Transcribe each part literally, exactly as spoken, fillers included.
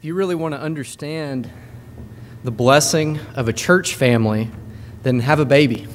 If you really want to understand the blessing of a church family, then have a baby.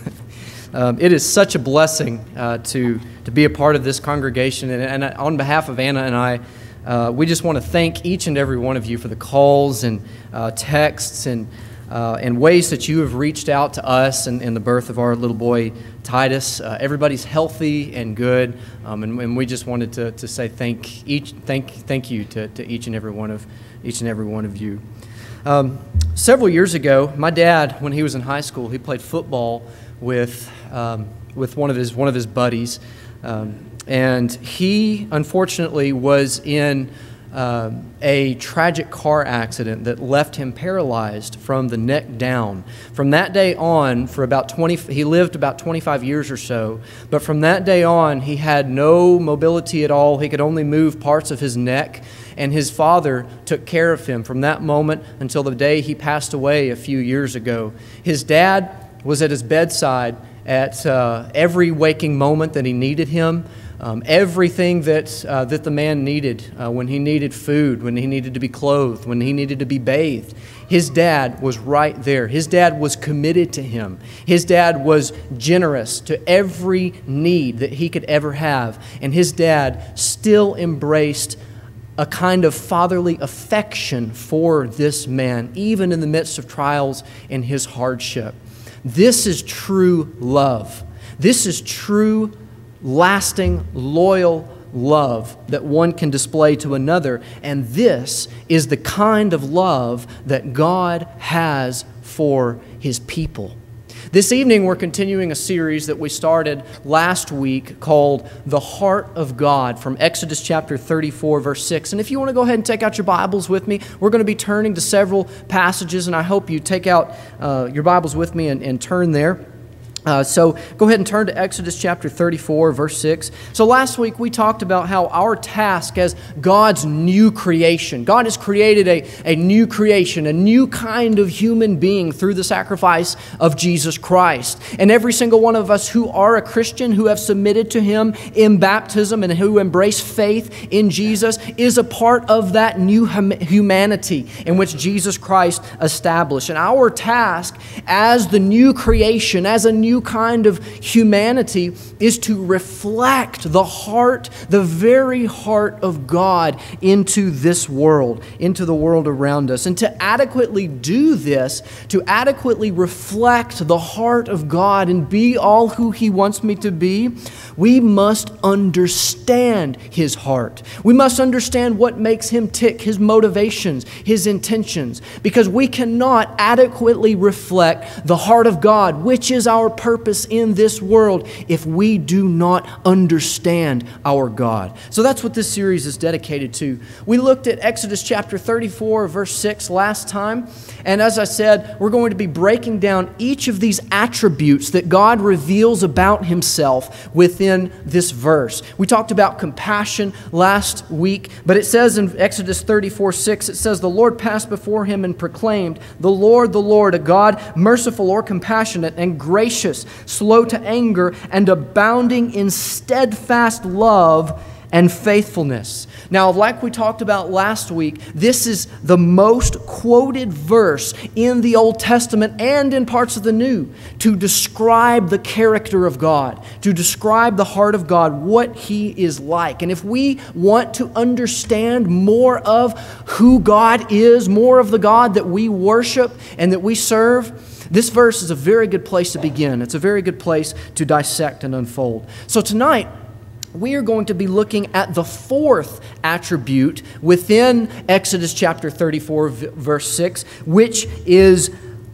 um, it is such a blessing uh, to, to be a part of this congregation. And, and on behalf of Anna and I, uh, we just want to thank each and every one of you for the calls and uh, texts and Uh, and ways that you have reached out to us and, and the birth of our little boy, Titus. Uh, everybody's healthy and good, um, and, and we just wanted to, to say thank each, thank, thank you to, to each and every one of each and every one of you. Um, several years ago, my dad, when he was in high school, he played football with um, with one of his one of his buddies, um, and he unfortunately was in Uh, a tragic car accident that left him paralyzed from the neck down. From that day on, for about twenty, he lived about twenty-five years or so, but from that day on, he had no mobility at all. He could only move parts of his neck, and his father took care of him from that moment until the day he passed away a few years ago. His dad was at his bedside at uh, every waking moment that he needed him. Um, everything that uh, that the man needed, uh, when he needed food, when he needed to be clothed, when he needed to be bathed, his dad was right there. His dad was committed to him. His dad was generous to every need that he could ever have. And his dad still embraced a kind of fatherly affection for this man, even in the midst of trials and his hardship. This is true love. This is true lasting, loyal love that one can display to another. And this is the kind of love that God has for His people. This evening we're continuing a series that we started last week called The Heart of God, from Exodus chapter thirty-four, verse six. And if you want to go ahead and take out your Bibles with me, we're going to be turning to several passages, and I hope you take out uh, your Bibles with me and, and turn there. Uh, so go ahead and turn to Exodus chapter thirty-four, verse six. So last week we talked about how our task as God's new creation, God has created a, a new creation, a new kind of human being through the sacrifice of Jesus Christ. And every single one of us who are a Christian, who have submitted to Him in baptism and who embrace faith in Jesus, is a part of that new hum- humanity in which Jesus Christ established. And our task as the new creation, as a new kind of humanity, is to reflect the heart, the very heart of God into this world, into the world around us. And to adequately do this, to adequately reflect the heart of God and be all who He wants me to be, we must understand His heart. We must understand what makes Him tick, His motivations, His intentions, because we cannot adequately reflect the heart of God, which is our purpose in this world, if we do not understand our God. So that's what this series is dedicated to. We looked at Exodus chapter thirty-four, verse six last time, and as I said, we're going to be breaking down each of these attributes that God reveals about Himself within this verse. We talked about compassion last week, but it says in Exodus thirty-four, six, it says, "The Lord passed before him and proclaimed, 'The Lord, the Lord, a God merciful or compassionate and gracious, slow to anger, and abounding in steadfast love and faithfulness.'" Now, like we talked about last week, this is the most quoted verse in the Old Testament and in parts of the New to describe the character of God, to describe the heart of God, what He is like. And if we want to understand more of who God is, more of the God that we worship and that we serve, this verse is a very good place to begin. It's a very good place to dissect and unfold. So tonight, we are going to be looking at the fourth attribute within Exodus chapter thirty-four, verse six, which is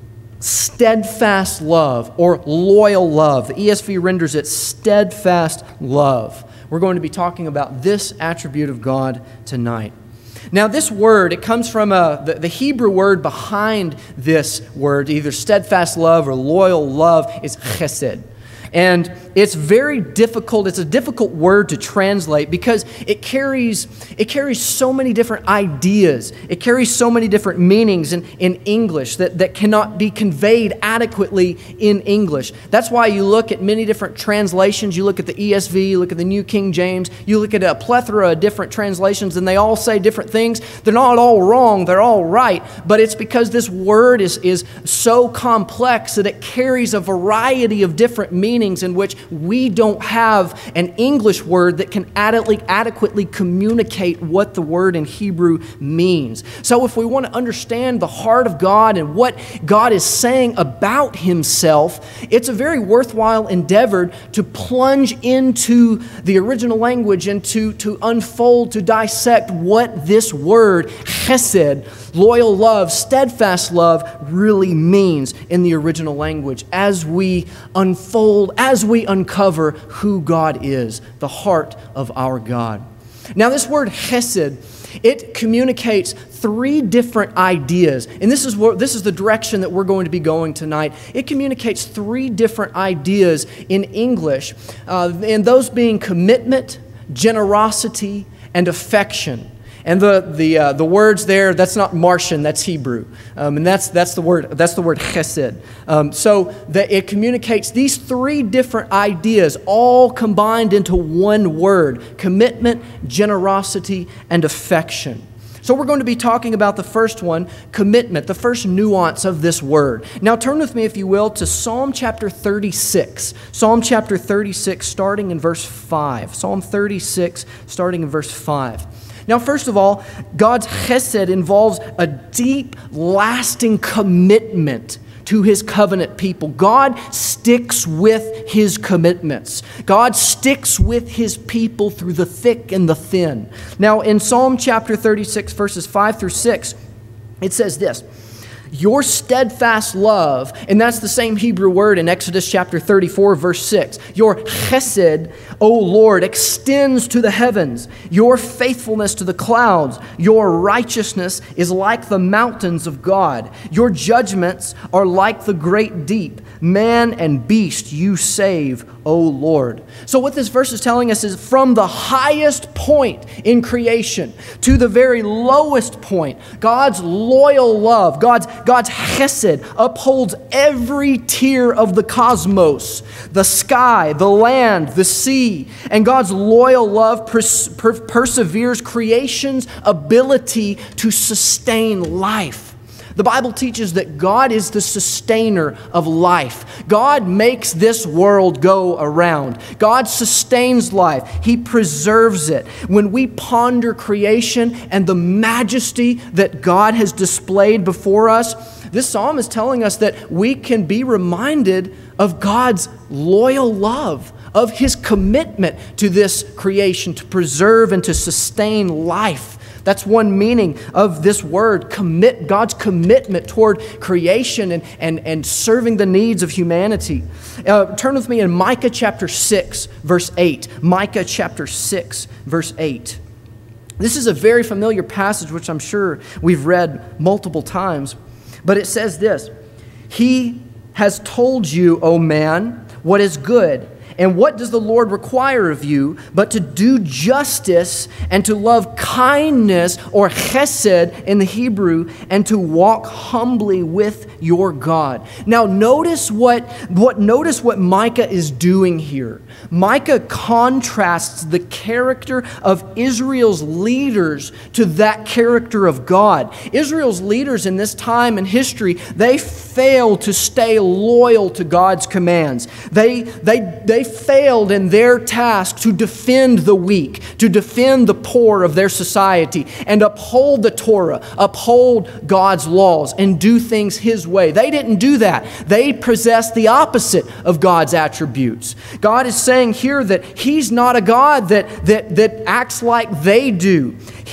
steadfast love or loyal love. The E S V renders it steadfast love. We're going to be talking about this attribute of God tonight. Now, this word, it comes from a, the, the Hebrew word behind this word, either steadfast love or loyal love, is chesed. And it's very difficult. It's a difficult word to translate because it carries, it carries so many different ideas. It carries so many different meanings in, in English that, that cannot be conveyed adequately in English. That's why you look at many different translations. You look at the E S V, you look at the New King James, you look at a plethora of different translations, and they all say different things. They're not all wrong, they're all right, but it's because this word is, is so complex that it carries a variety of different meanings in which we don't have an English word that can adequately, adequately communicate what the word in Hebrew means. So if we want to understand the heart of God and what God is saying about Himself, it's a very worthwhile endeavor to plunge into the original language and to, to unfold, to dissect what this word, chesed, loyal love, steadfast love, really means in the original language as we unfold, as we uncover who God is, the heart of our God. Now, this word chesed, it communicates three different ideas, and this is what this is the direction that we're going to be going tonight. It communicates three different ideas in English, uh, and those being commitment, generosity, and affection. And the the uh, the words there, that's not Martian, that's Hebrew, um, and that's that's the word that's the word chesed. Um, so that it communicates these three different ideas, all combined into one word: commitment, generosity, and affection. So we're going to be talking about the first one, commitment, the first nuance of this word. Now turn with me, if you will, to Psalm chapter thirty-six. Psalm chapter thirty-six, starting in verse five. Psalm thirty-six, starting in verse five. Now, first of all, God's chesed involves a deep, lasting commitment to His covenant people. God sticks with His commitments. God sticks with His people through the thick and the thin. Now, in Psalm chapter thirty-six, verses five through six, it says this: your steadfast love, and that's the same Hebrew word in Exodus chapter thirty-four, verse six. Your chesed, O Lord, extends to the heavens. Your faithfulness to the clouds. Your righteousness is like the mountains of God. Your judgments are like the great deep. Man and beast you save, O Lord. So what this verse is telling us is from the highest point in creation to the very lowest point, God's loyal love, God's, God's chesed upholds every tier of the cosmos, the sky, the land, the sea, and God's loyal love pers- per- perseveres creation's ability to sustain life. The Bible teaches that God is the sustainer of life. God makes this world go around. God sustains life. He preserves it. When we ponder creation and the majesty that God has displayed before us, this psalm is telling us that we can be reminded of God's loyal love, of His commitment to this creation, to preserve and to sustain life. That's one meaning of this word, commit, God's commitment toward creation and, and, and serving the needs of humanity. Uh, turn with me in Micah chapter six, verse eight. Micah chapter six, verse eight. This is a very familiar passage, which I'm sure we've read multiple times. But it says this: He has told you, O man, what is good. And what does the Lord require of you but to do justice and to love kindness, or chesed in the Hebrew, and to walk humbly with your God. Now notice what, what, notice what Micah is doing here. Micah contrasts the character of Israel's leaders to that character of God. Israel's leaders in this time in history, they failed to stay loyal to God's commands. They, they, they failed in their task to defend the weak, to defend the poor of their society, and uphold the Torah, uphold God's laws, and do things His way. They didn't do that. They possessed the opposite of God's attributes. God is saying here that He's not a God that, that, that acts like they do.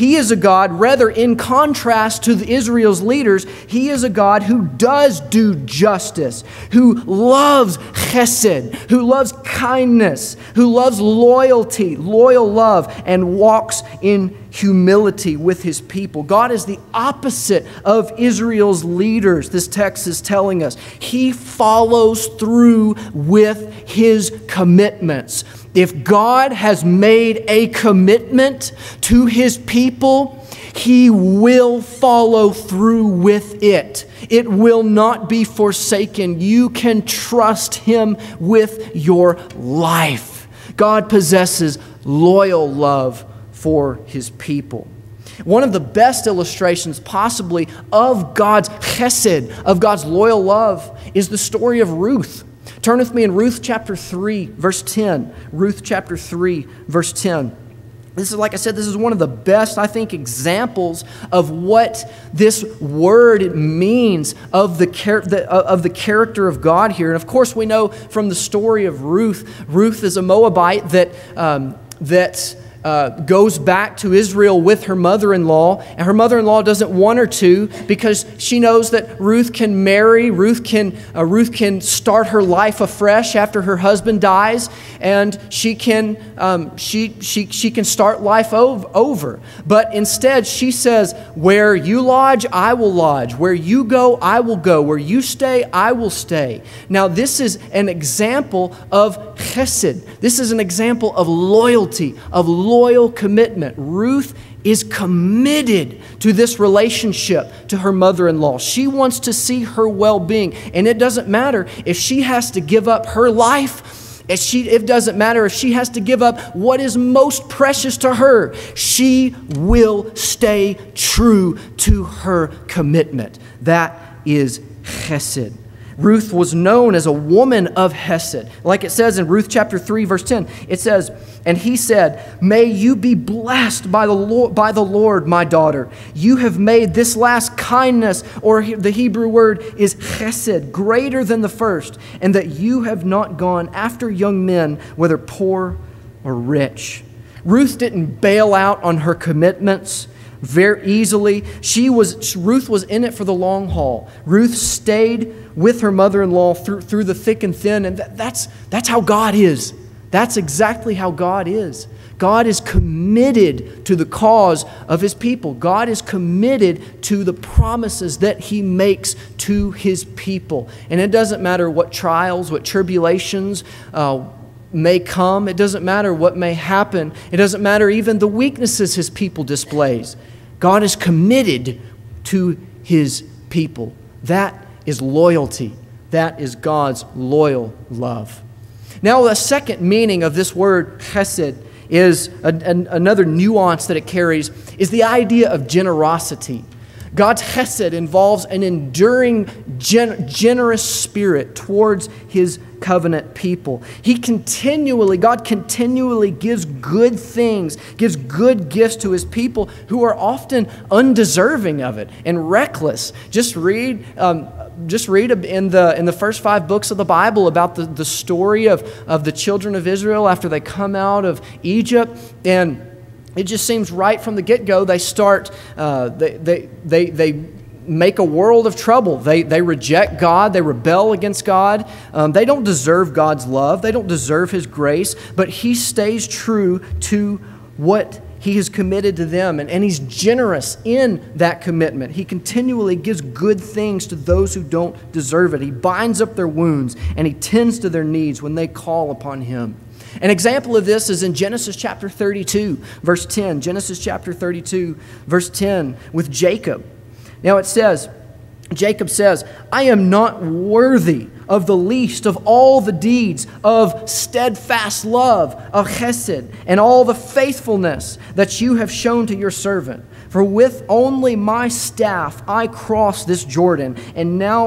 He is a God, rather in contrast to the Israel's leaders, He is a God who does do justice, who loves chesed, who loves kindness, who loves loyalty, loyal love, and walks in humility with His people. God is the opposite of Israel's leaders, this text is telling us. He follows through with His commitments. If God has made a commitment to His people, He will follow through with it. It will not be forsaken. You can trust Him with your life. God possesses loyal love for His people. One of the best illustrations possibly of God's chesed, of God's loyal love, is the story of Ruth. Turn with me in Ruth chapter three, verse ten. Ruth chapter three, verse ten. This is, like I said, this is one of the best, I think, examples of what this word means of the, char- the, of the character of God here. And of course, we know from the story of Ruth, Ruth is a Moabite that um, that Uh, goes back to Israel with her mother-in-law, and her mother-in-law doesn't want her to because she knows that Ruth can marry, Ruth can uh, Ruth can start her life afresh after her husband dies, and she can um, she she she can start life ov- over. But instead, she says, "Where you lodge, I will lodge. Where you go, I will go. Where you stay, I will stay." Now, this is an example of chesed. This is an example of loyalty, of loyal commitment. Ruth is committed to this relationship to her mother-in-law. She wants to see her well-being, and it doesn't matter if she has to give up her life. If she, it doesn't matter if she has to give up what is most precious to her. She will stay true to her commitment. That is chesed. Ruth was known as a woman of hesed. Like it says in Ruth chapter three, verse ten, it says, "And he said, 'May you be blessed by the Lord, by the Lord, my daughter. You have made this last kindness,'" or the Hebrew word is chesed, "'greater than the first, and that you have not gone after young men, whether poor or rich.'" Ruth didn't bail out on her commitments very easily. She was Ruth was in it for the long haul. Ruth stayed with her mother-in-law through, through the thick and thin, and that, that's, that's how God is. That's exactly how God is. God is committed to the cause of His people. God is committed to the promises that He makes to His people. And it doesn't matter what trials, what tribulations uh, may come. It doesn't matter what may happen. It doesn't matter even the weaknesses His people displays. God is committed to His people. That is loyalty. That is God's loyal love. Now, the second meaning of this word chesed is a, an, another nuance that it carries is the idea of generosity. God's chesed involves an enduring, gen- generous spirit towards His covenant people. He continually, God continually gives good things, gives good gifts to His people who are often undeserving of it and reckless. Just read, um, just read in the in the first five books of the Bible about the, the story of, of the children of Israel after they come out of Egypt, and it just seems right from the get-go they start, uh, they, they, they, they make a world of trouble. They, they reject God. They rebel against God. Um, they don't deserve God's love. They don't deserve His grace, but He stays true to what He has committed to them, and, and He's generous in that commitment. He continually gives good things to those who don't deserve it. He binds up their wounds, and He tends to their needs when they call upon Him. An example of this is in Genesis chapter thirty-two, verse ten. Genesis chapter thirty-two, verse ten, with Jacob. Now it says, Jacob says, "I am not worthy of the least of all the deeds of steadfast love, of chesed, and all the faithfulness that you have shown to your servant. For with only my staff I crossed this Jordan, and now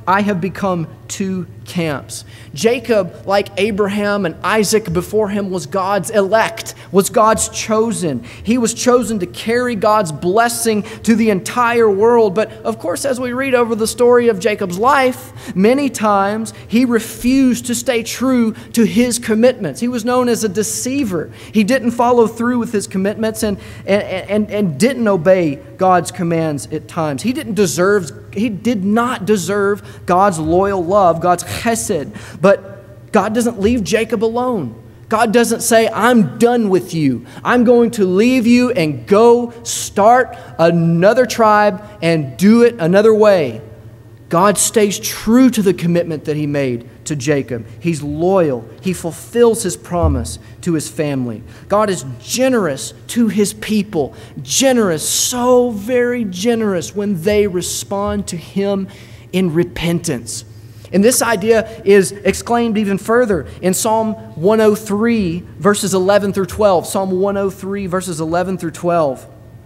I have become two camps. Jacob, like Abraham and Isaac before him, was God's elect, was God's chosen. He was chosen to carry God's blessing to the entire world. But of course, as we read over the story of Jacob's life, many times he refused to stay true to his commitments. He was known as a deceiver. He didn't follow through with his commitments and, and, and, and didn't obey God's commands at times. He didn't deserve, he did not deserve God's loyal love, God's chesed. But God doesn't leave Jacob alone. God doesn't say, I'm done with you. I'm going to leave you and go start another tribe and do it another way. God stays true to the commitment that he made to Jacob. He's loyal. He fulfills his promise to his family. God is generous to his people. Generous, so very generous when they respond to him in repentance. And this idea is exclaimed even further in Psalm one oh three, verses eleven through twelve. Psalm one oh three, verses eleven through twelve.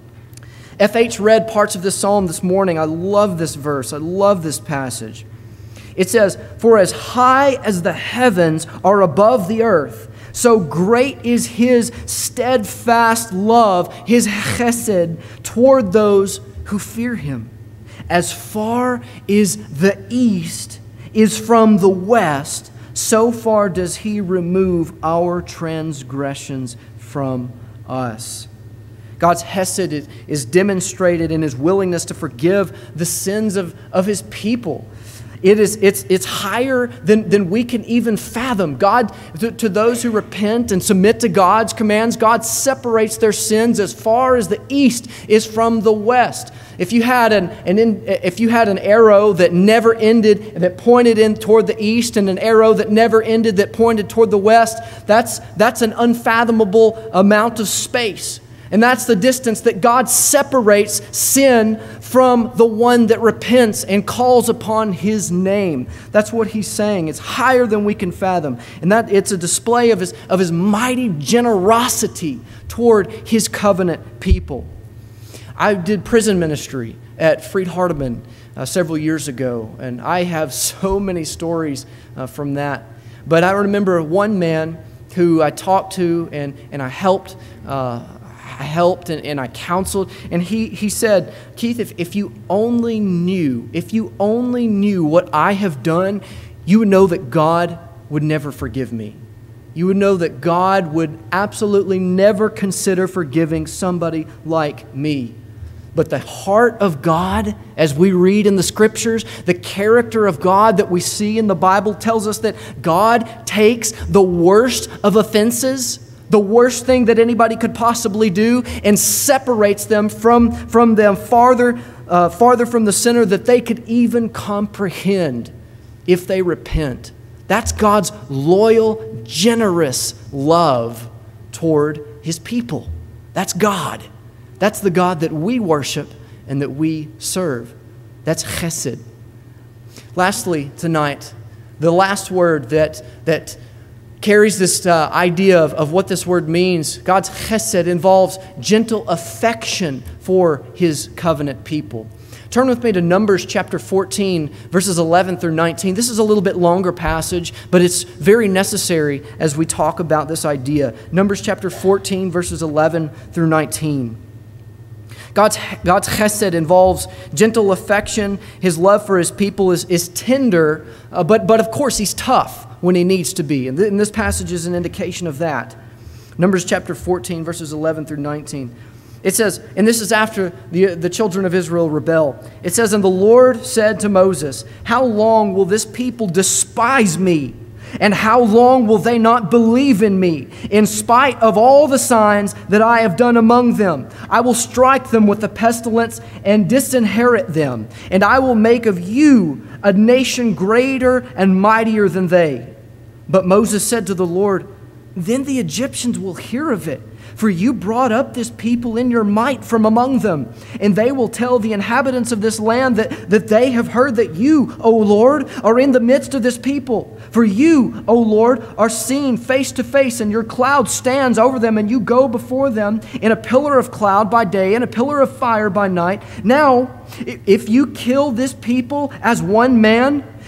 F H read parts of this psalm this morning. I love this verse. I love this passage. It says, "For as high as the heavens are above the earth, so great is his steadfast love, his chesed, toward those who fear him. As far as the east is from the west, so far does he remove our transgressions from us." God's hesed is, is demonstrated in his willingness to forgive the sins of, of his people. It is, it's, it's higher than, than we can even fathom. God, to, to those who repent and submit to God's commands, God separates their sins as far as the east is from the west. If you had an, an in, if you had an arrow that never ended, that pointed in toward the east, and an arrow that never ended that pointed toward the west, that's, that's an unfathomable amount of space. And that's the distance that God separates sin from the one that repents and calls upon his name. That's what he's saying. It's higher than we can fathom. And that it's a display of his, of his mighty generosity toward his covenant people. I did prison ministry at Freed-Hardeman uh, several years ago, and I have so many stories uh, from that. But I remember one man who I talked to and, and I helped uh, I helped and, and I counseled, and he, he said, "Keith, if, if you only knew, if you only knew what I have done, you would know that God would never forgive me. You would know that God would absolutely never consider forgiving somebody like me." But the heart of God, as we read in the Scriptures, the character of God that we see in the Bible tells us that God takes the worst of offenses, the worst thing that anybody could possibly do, and separates them from, from them farther, uh, farther from the center that they could even comprehend if they repent. That's God's loyal, generous love toward his people. That's God. That's the God that we worship and that we serve. That's chesed. Lastly, tonight, the last word that, that carries this uh, idea of, of what this word means. God's chesed involves gentle affection for his covenant people. Turn with me to Numbers chapter fourteen, verses eleven through nineteen. This is a little bit longer passage, but it's very necessary as we talk about this idea. Numbers chapter fourteen, verses eleven through nineteen. God's, God's chesed involves gentle affection. His love for his people is, is tender, uh, but, but of course he's tough when he needs to be. And, th- and this passage is an indication of that. Numbers chapter fourteen, verses eleven through nineteen. It says, and this is after the, the children of Israel rebel. It says, "And the Lord said to Moses, how long will this people despise me? And how long will they not believe in me, in spite of all the signs that I have done among them? I will strike them with the pestilence and disinherit them, and I will make of you a nation greater and mightier than they." But Moses said to the Lord, "Then the Egyptians will hear of it, for you brought up this people in your might from among them. And they will tell the inhabitants of this land that, that they have heard that you, O Lord, are in the midst of this people. For you, O Lord, are seen face to face, and your cloud stands over them, and you go before them in a pillar of cloud by day and a pillar of fire by night. Now, if you kill this people as one man,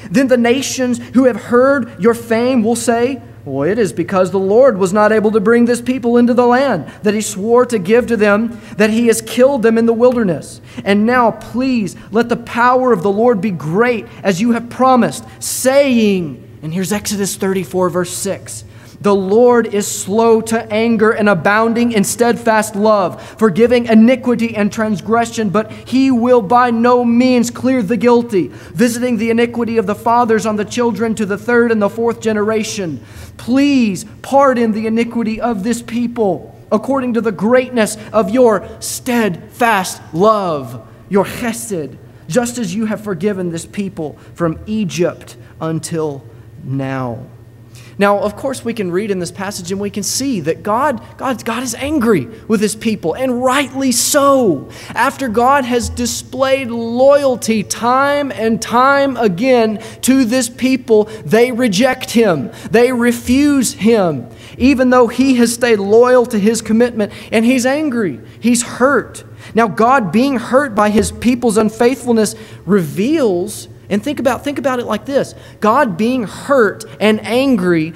Then the nations who have heard your fame will say, well, it is because the Lord was not able to bring this people into the land that he swore to give to them, that he has killed them in the wilderness. And now, please, let the power of the Lord be great as you have promised, saying, and here's Exodus thirty-four, verse six, the Lord is slow to anger and abounding in steadfast love, forgiving iniquity and transgression, but he will by no means clear the guilty, visiting the iniquity of the fathers on the children to the third and the fourth generation. Please pardon the iniquity of this people according to the greatness of your steadfast love, your chesed, just as you have forgiven this people from Egypt until now. Now, of course, we can read in this passage and we can see that God, God, God is angry with his people, and rightly so. After God has displayed loyalty time and time again to this people, they reject him. They refuse him, even though he has stayed loyal to his commitment, and he's angry. He's hurt. Now, God being hurt by his people's unfaithfulness reveals. And think about, think about it like this. God being hurt and angry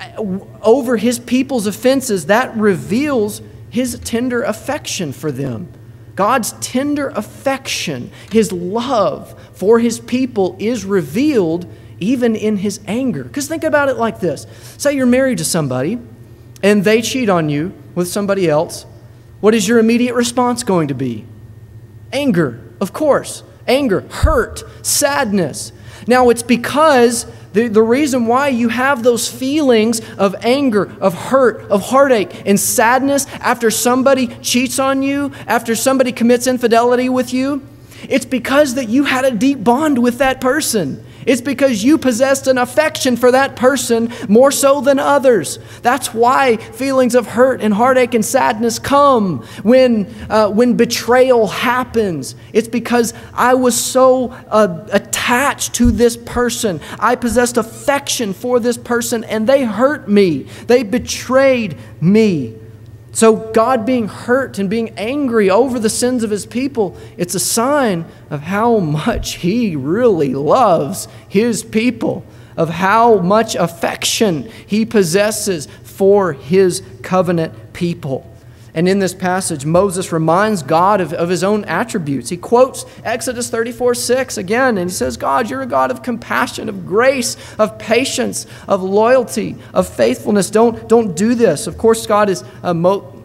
over his people's offenses, that reveals his tender affection for them. God's tender affection, his love for his people is revealed even in his anger. Because think about it like this. Say you're married to somebody and they cheat on you with somebody else. What is your immediate response going to be? Anger, of course. Anger, hurt, sadness. Now, it's because the, the reason why you have those feelings of anger, of hurt, of heartache, and sadness after somebody cheats on you, after somebody commits infidelity with you, it's because that you had a deep bond with that person. It's because you possessed an affection for that person more so than others. That's why feelings of hurt and heartache and sadness come when, uh, when betrayal happens. It's because I was so uh, attached to this person. I possessed affection for this person, and they hurt me. They betrayed me. So God being hurt and being angry over the sins of his people, it's a sign of how much he really loves his people, of how much affection he possesses for his covenant people. And in this passage, Moses reminds God of, of his own attributes. He quotes Exodus thirty-four six again, and he says, God, you're a God of compassion, of grace, of patience, of loyalty, of faithfulness. Don't, don't do this. Of course, God is uh, mo-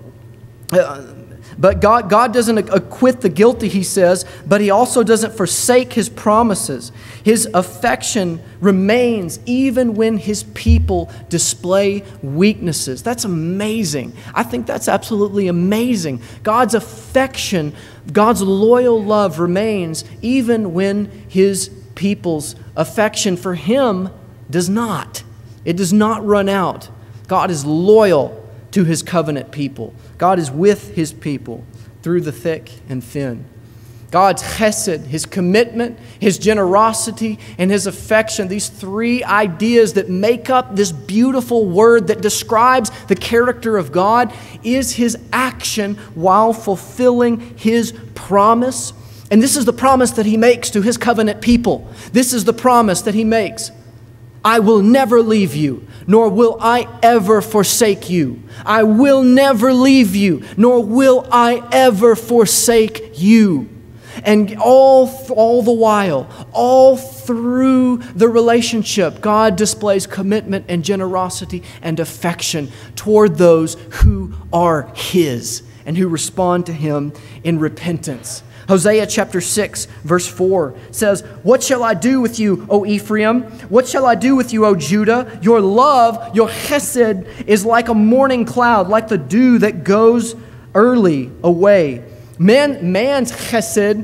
uh, But God, God doesn't acquit the guilty, he says, but he also doesn't forsake his promises. His affection remains even when his people display weaknesses. That's amazing. I think that's absolutely amazing. God's affection, God's loyal love remains even when his people's affection for him does not. It does not run out. God is loyal to his covenant people. God is with his people through the thick and thin. God's chesed, his commitment, his generosity, and his affection, these three ideas that make up this beautiful word that describes the character of God, is his action while fulfilling his promise. And this is the promise that he makes to his covenant people. This is the promise that he makes. I will never leave you, nor will I ever forsake you. I will never leave you, nor will I ever forsake you. And all, all the while, all through the relationship, God displays commitment and generosity and affection toward those who are his and who respond to him in repentance. Hosea chapter six, verse four says, What shall I do with you, O Ephraim? What shall I do with you, O Judah? Your love, your chesed, is like a morning cloud, like the dew that goes early away. Man, man's chesed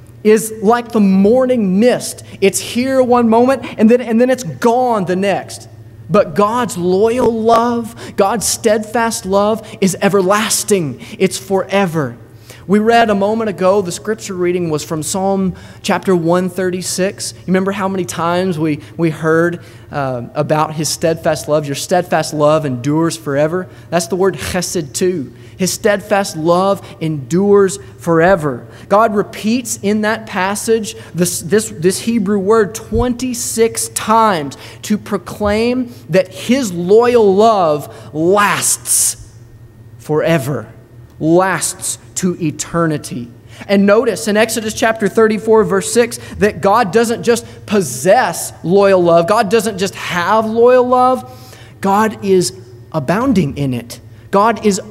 is like the morning mist. It's here one moment, and then, and then it's gone the next. But God's loyal love, God's steadfast love is everlasting. It's forever. We read a moment ago, the scripture reading was from Psalm chapter one thirty-six. You remember how many times we, we heard uh, about His steadfast love? Your steadfast love endures forever. That's the word chesed too. His steadfast love endures forever. God repeats in that passage this, this, this Hebrew word twenty-six times to proclaim that His loyal love lasts forever, lasts to eternity. And notice in Exodus chapter thirty-four, verse six, that God doesn't just possess loyal love. God doesn't just have loyal love. God is abounding in it. God is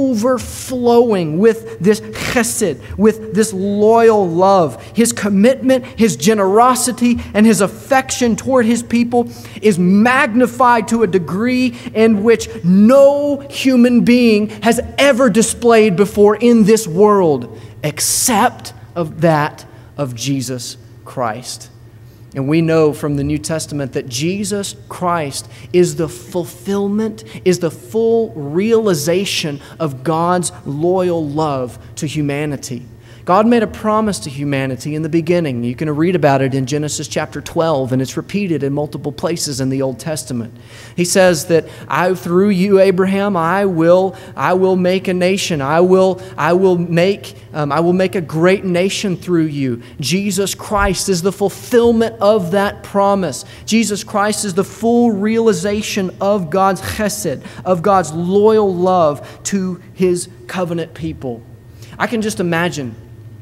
overflowing with this chesed, with this loyal love. His commitment, His generosity, and His affection toward His people is magnified to a degree in which no human being has ever displayed before in this world, except of that of Jesus Christ. And we know from the New Testament that Jesus Christ is the fulfillment, is the full realization of God's loyal love to humanity. God made a promise to humanity in the beginning. You can read about it in Genesis chapter twelve, and it's repeated in multiple places in the Old Testament. He says that I, through you, Abraham, I will, I will make a nation. I will, I will make, um, I will make a great nation through you. Jesus Christ is the fulfillment of that promise. Jesus Christ is the full realization of God's chesed, of God's loyal love to His covenant people. I can just imagine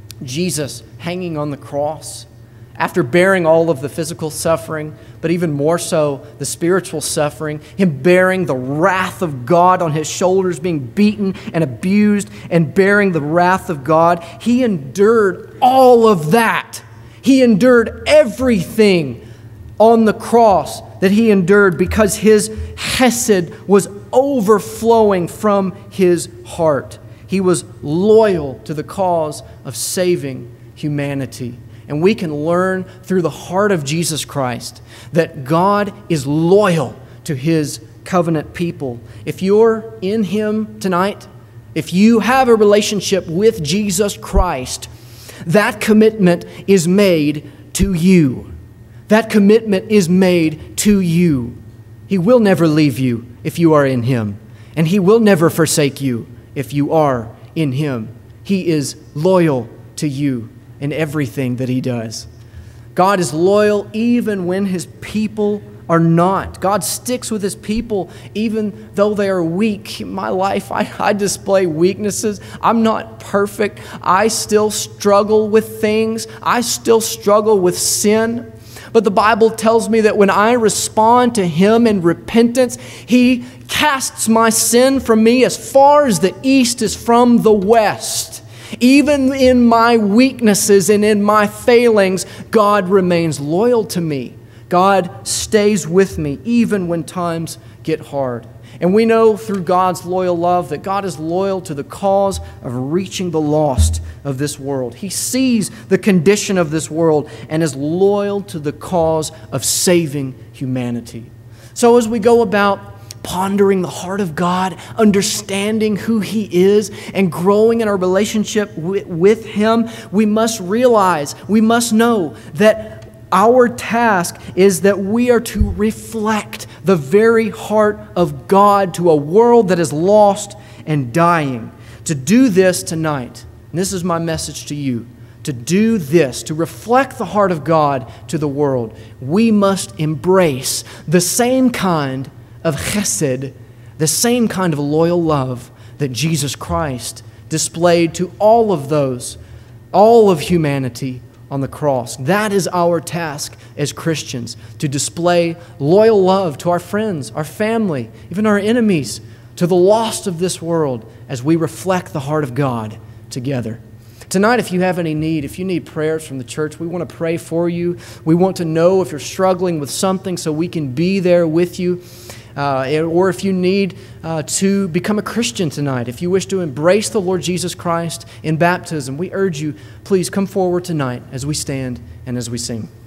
Jesus hanging on the cross after bearing all of the physical suffering, but even more so the spiritual suffering, Him bearing the wrath of God on His shoulders, being beaten and abused and bearing the wrath of God. He endured all of that. He endured everything on the cross that He endured because His chesed was overflowing from His heart. He was loyal to the cause of saving humanity. And we can learn through the heart of Jesus Christ that God is loyal to His covenant people. If you're in Him tonight, if you have a relationship with Jesus Christ, that commitment is made to you. That commitment is made to you. He will never leave you if you are in Him. And He will never forsake you if you are in Him. He is loyal to you in everything that He does. God is loyal even when His people are not. God sticks with His people even though they are weak. In my life, I, I display weaknesses. I'm not perfect. I still struggle with things. I still struggle with sin. But the Bible tells me that when I respond to Him in repentance, He casts my sin from me as far as the east is from the west. Even in my weaknesses and in my failings, God remains loyal to me. God stays with me even when times get hard. And we know through God's loyal love that God is loyal to the cause of reaching the lost of this world. He sees the condition of this world and is loyal to the cause of saving humanity. So as we go about pondering the heart of God, understanding who He is, and growing in our relationship with, with Him, we must realize, we must know that our task is that we are to reflect the very heart of God to a world that is lost and dying. To do this tonight, and this is my message to you, to do this, to reflect the heart of God to the world, we must embrace the same kind of chesed, the same kind of loyal love that Jesus Christ displayed to all of those, all of humanity on the cross. That is our task as Christians, to display loyal love to our friends, our family, even our enemies, to the lost of this world as we reflect the heart of God together. Tonight, if you have any need, if you need prayers from the church, we want to pray for you. We want to know if you're struggling with something so we can be there with you. Uh, or if you need uh, to become a Christian tonight, if you wish to embrace the Lord Jesus Christ in baptism, we urge you, please come forward tonight as we stand and as we sing.